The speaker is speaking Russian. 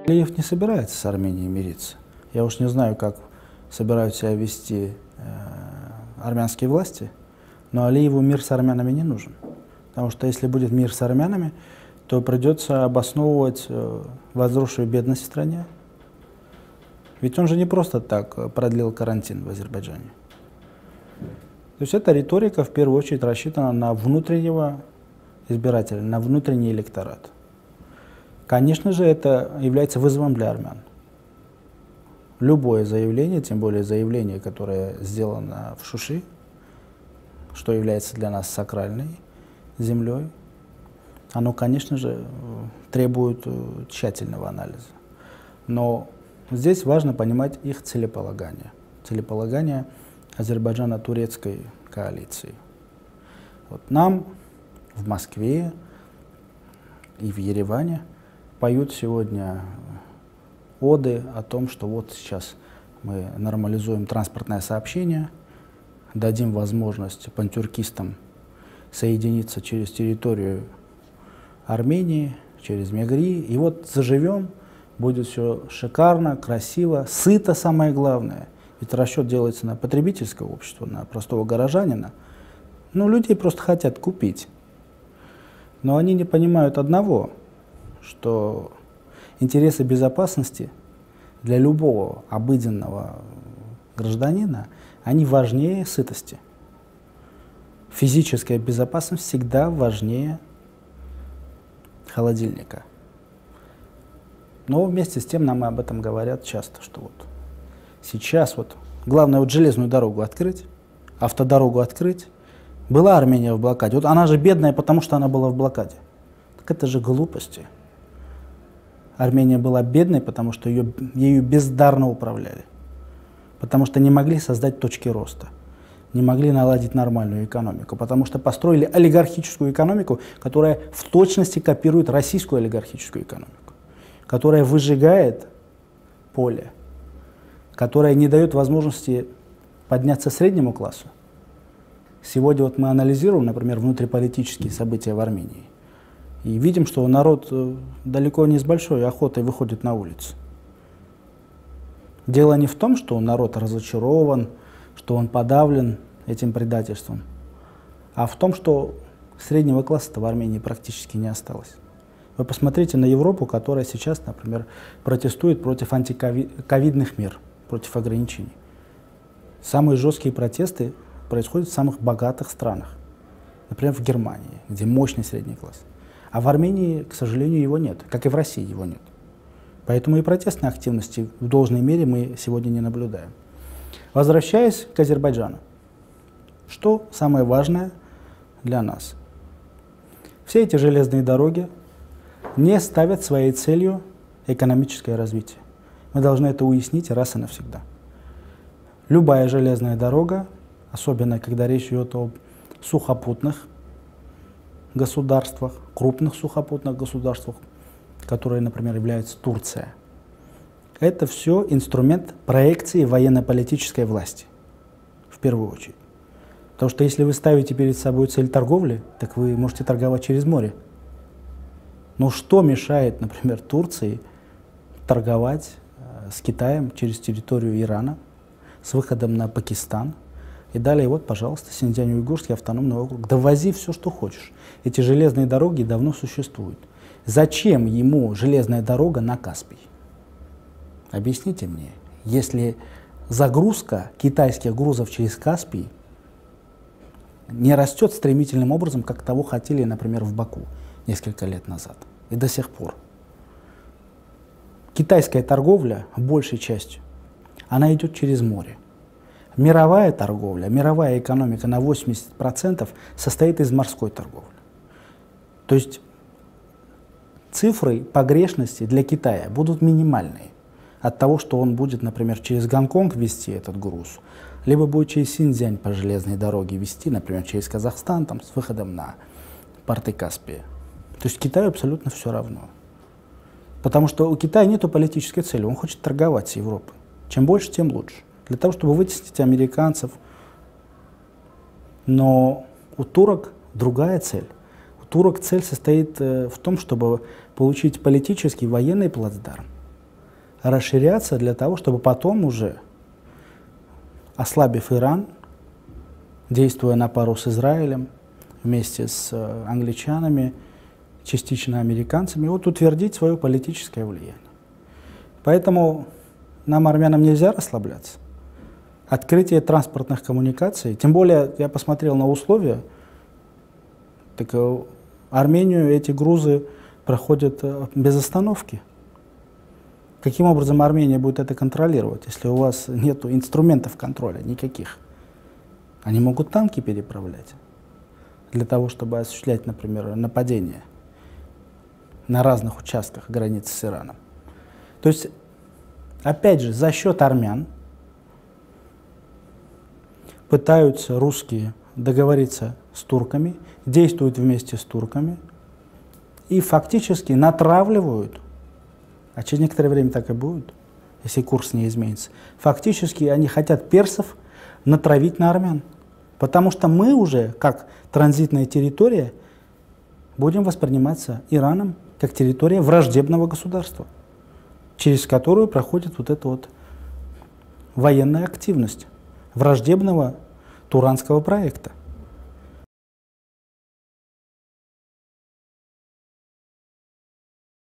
Алиев не собирается с Арменией мириться. Я уж не знаю, как собираются себя вести армянские власти, но Алиеву мир с армянами не нужен. Потому что если будет мир с армянами, то придется обосновывать возросшую бедность в стране. Ведь он же не просто так продлил карантин в Азербайджане. То есть эта риторика в первую очередь рассчитана на внутреннего избирателя, на внутренний электорат. Конечно же, это является вызовом для армян. Любое заявление, тем более заявление, которое сделано в Шуши, что является для нас сакральной землей, оно, конечно же, требует тщательного анализа. Но здесь важно понимать их целеполагание. Целеполагание Азербайджано-турецкой коалиции. Вот нам в Москве и в Ереване поют сегодня оды о том, что вот сейчас мы нормализуем транспортное сообщение, дадим возможность пантюркистам соединиться через территорию Армении, через Мегри, и вот заживем, будет все шикарно, красиво, сыто, самое главное. Ведь расчет делается на потребительское общество, на простого горожанина. Ну, людей просто хотят купить. Но они не понимают одного, что интересы безопасности для любого обыденного гражданина, они важнее сытости. Физическая безопасность всегда важнее холодильника. Но вместе с тем нам об этом говорят часто, что вот сейчас вот главное вот железную дорогу открыть, автодорогу открыть. Была Армения в блокаде. Вот она же бедная, потому что она была в блокаде. Так это же глупости. Армения была бедной, потому что ею бездарно управляли. Потому что не могли создать точки роста. Не могли наладить нормальную экономику. Потому что построили олигархическую экономику, которая в точности копирует российскую олигархическую экономику. Которая выжигает поле. Которая не дает возможности подняться среднему классу. Сегодня вот мы анализируем, например, внутриполитические события в Армении. И видим, что народ далеко не с большой охотой выходит на улицу. Дело не в том, что народ разочарован, что он подавлен этим предательством, а в том, что среднего класса-то в Армении практически не осталось. Вы посмотрите на Европу, которая сейчас, например, протестует против антиковидных мер, против ограничений. Самые жесткие протесты происходят в самых богатых странах. Например, в Германии, где мощный средний класс. А в Армении, к сожалению, его нет, как и в России его нет. Поэтому и протестной активности в должной мере мы сегодня не наблюдаем. Возвращаясь к Азербайджану. Что самое важное для нас? Все эти железные дороги не ставят своей целью экономическое развитие. Мы должны это уяснить раз и навсегда. Любая железная дорога, особенно когда речь идет о сухопутных государствах, крупных сухопутных государствах, которые, например, являются Турция. Это все инструмент проекции военно-политической власти, в первую очередь. Потому что если вы ставите перед собой цель торговли, так вы можете торговать через море. Но что мешает, например, Турции торговать с Китаем через территорию Ирана, с выходом на Пакистан? И далее вот, пожалуйста, Синьцзянь-Уйгурский автономный округ. Да вози все, что хочешь. Эти железные дороги давно существуют. Зачем ему железная дорога на Каспий? Объясните мне, если загрузка китайских грузов через Каспий не растет стремительным образом, как того хотели, например, в Баку несколько лет назад и до сих пор. Китайская торговля, большей частью, она идет через море. Мировая торговля, мировая экономика на 80% состоит из морской торговли. То есть цифры погрешности для Китая будут минимальные от того, что он будет, например, через Гонконг везти этот груз, либо будет через Синьцзянь по железной дороге везти, например, через Казахстан там, с выходом на порты Каспия. То есть Китаю абсолютно все равно. Потому что у Китая нет политической цели, он хочет торговать с Европой. Чем больше, тем лучше. Для того, чтобы вытеснить американцев. Но у турок другая цель. У турок цель состоит в том, чтобы получить политический военный плацдарм расширяться для того, чтобы потом уже, ослабив Иран, действуя на пару с Израилем, вместе с англичанами, частично американцами, вот утвердить свое политическое влияние. Поэтому нам, армянам, нельзя расслабляться. Открытие транспортных коммуникаций, тем более я посмотрел на условия, так Армению эти грузы проходят без остановки. Каким образом Армения будет это контролировать, если у вас нет инструментов контроля никаких? Они могут танки переправлять для того, чтобы осуществлять, например, нападения на разных участках границы с Ираном. То есть, опять же, за счет армян пытаются русские договориться с турками, действуют вместе с турками и фактически натравливают, а через некоторое время так и будет, если курс не изменится, фактически они хотят персов натравить на армян. Потому что мы уже, как транзитная территория, будем восприниматься Ираном как территория враждебного государства, через которую проходит вот эта вот военная активность враждебного туранского проекта.